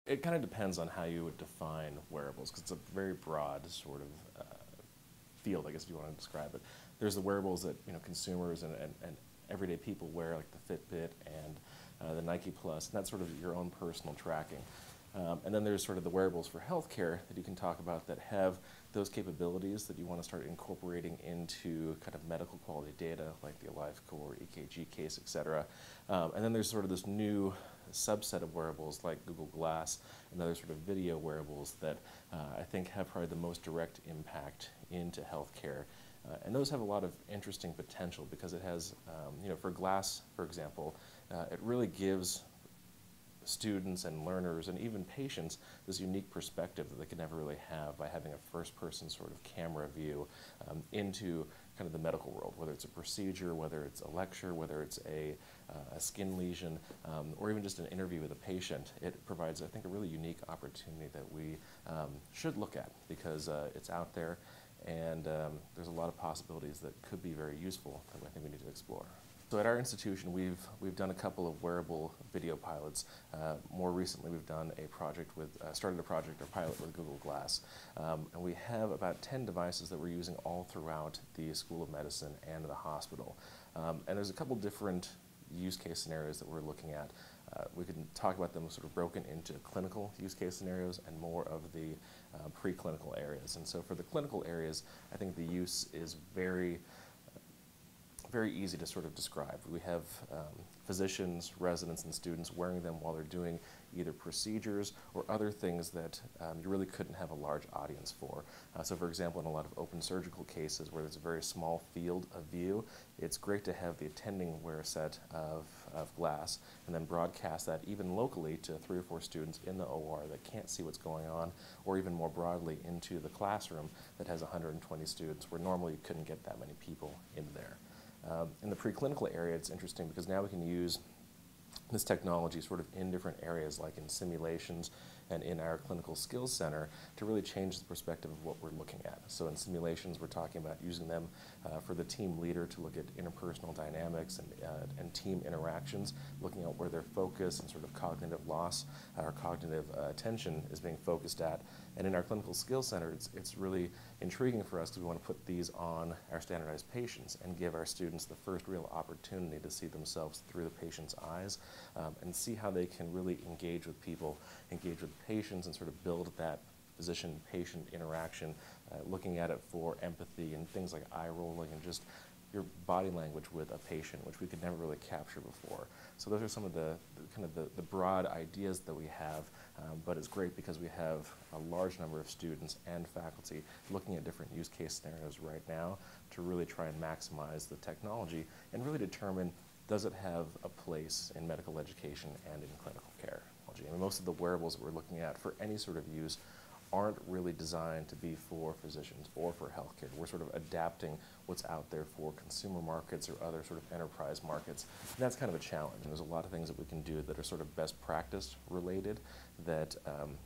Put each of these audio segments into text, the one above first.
It kind of depends on how you would define wearables, because it's a very broad sort of field, I guess, if you want to describe it. There's the wearables that consumers and everyday people wear, like the Fitbit and the Nike Plus, and that's sort of your own personal tracking. And then there's sort of the wearables for healthcare that you can talk about that have those capabilities that you want to start incorporating into kind of medical quality data, like the AliveCor, EKG case, et cetera. And then there's sort of this new subset of wearables like Google Glass and other sort of video wearables that I think have probably the most direct impact into healthcare. And those have a lot of interesting potential because it has, for Glass, for example, it really gives students and learners and even patients this unique perspective that they could never really have by having a first-person sort of camera view into kind of the medical world, whether it's a procedure, whether it's a lecture, whether it's a skin lesion, or even just an interview with a patient. It provides, I think, a really unique opportunity that we should look at because it's out there and there's a lot of possibilities that could be very useful that I think we need to explore. So at our institution, we've done a couple of wearable video pilots. More recently, we've done a project started a project or pilot with Google Glass. And we have about 10 devices that we're using all throughout the School of Medicine and the hospital. And there's a couple different use case scenarios that we're looking at. We can talk about them sort of broken into clinical use case scenarios and more of the preclinical areas. And so for the clinical areas, I think the use is very easy to sort of describe. We have physicians, residents, and students wearing them while they're doing either procedures or other things that you really couldn't have a large audience for. So for example, in a lot of open surgical cases where there's a very small field of view, it's great to have the attending wear a set of glass and then broadcast that even locally to 3 or 4 students in the OR that can't see what's going on, or even more broadly into the classroom that has 120 students where normally you couldn't get that many people in there. In the preclinical area, it's interesting because now we can use this technology sort of in different areas, like in simulations and in our clinical skills center, to really change the perspective of what we're looking at. So in simulations, we're talking about using them for the team leader to look at interpersonal dynamics and team interactions, looking at where their focus and sort of cognitive loss or cognitive attention is being focused at. And in our clinical skills center, it's really intriguing for us because we want to put these on our standardized patients and give our students the first real opportunity to see themselves through the patient's eyes and see how they can really engage with people, engage with patients, and sort of build that physician-patient interaction, looking at it for empathy and things like eye rolling and just your body language with a patient, which we could never really capture before. So those are some of the kind of the broad ideas that we have, but it's great because we have a large number of students and faculty looking at different use case scenarios right now to really try and maximize the technology and really determine, does it have a place in medical education and in clinical care? I mean, most of the wearables that we're looking at for any sort of use aren't really designed to be for physicians or for healthcare. We're sort of adapting what's out there for consumer markets or other sort of enterprise markets. And that's kind of a challenge. And there's a lot of things that we can do that are sort of best practice related that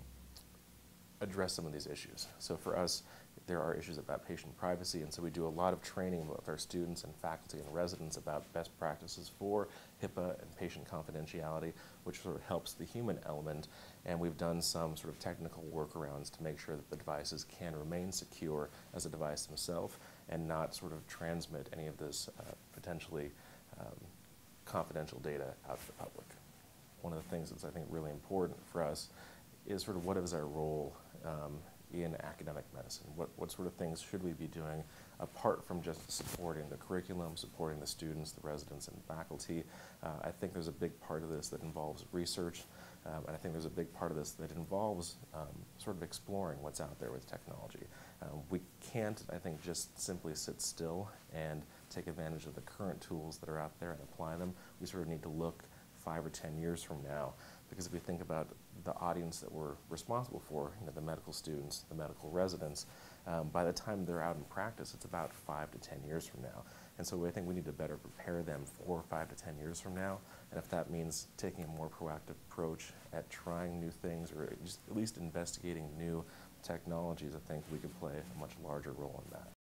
address some of these issues. So for us, there are issues about patient privacy, and so we do a lot of training with our students and faculty and residents about best practices for HIPAA and patient confidentiality, which sort of helps the human element. And we've done some sort of technical workarounds to make sure that the devices can remain secure as a device themselves and not sort of transmit any of this potentially confidential data out to the public. One of the things that's, I think, really important for us is sort of what is our role in academic medicine? What sort of things should we be doing apart from just supporting the curriculum, supporting the students, the residents, and faculty? I think there's a big part of this that involves research, and I think there's a big part of this that involves sort of exploring what's out there with technology. We can't, I think, just simply sit still and take advantage of the current tools that are out there and apply them. We sort of need to look 5 or 10 years from now, because if we think about the audience that we're responsible for, the medical students, the medical residents, by the time they're out in practice, it's about 5 to 10 years from now. And so I think we need to better prepare them for 5 to 10 years from now. And if that means taking a more proactive approach at trying new things or just at least investigating new technologies, I think we could play a much larger role in that.